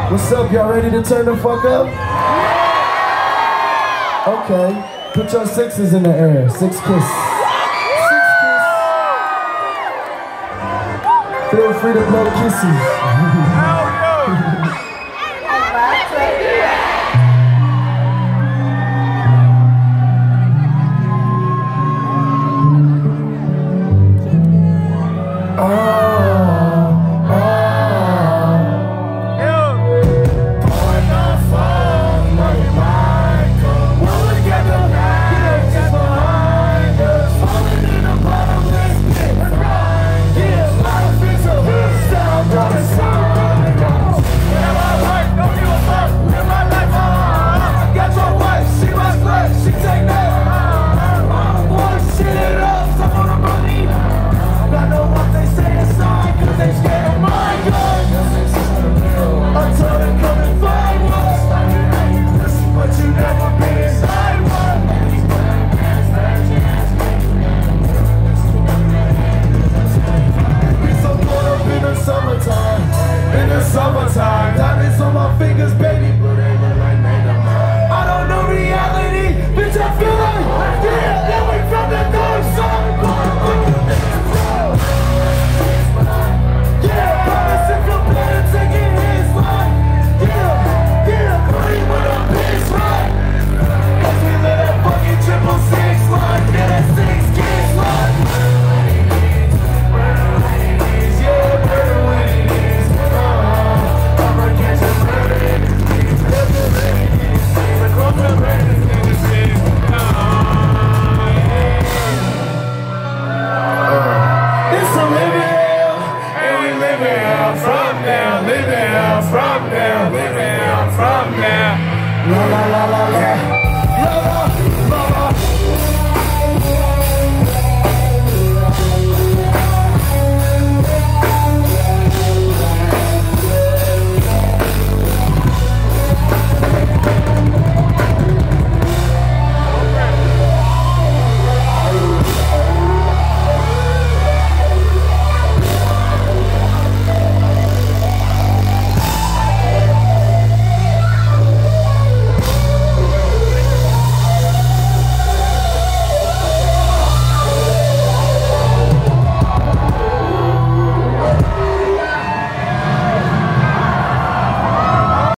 What's up? Y'all ready to turn the fuck up? Okay. Put your sixes in the air. Six kiss. Feel free to blow kisses. Summertime, diamonds on my fingers, baby, but they look like made of mine. I don't know reality, bitch, I feel like, yeah, that way from the dark side. Yeah, promise if you're better, taking his life. Yeah, party with a bitch, right? Cause we let that fucking 666 line, yeah, that 6 kids line. From now, living from now. La la la la la.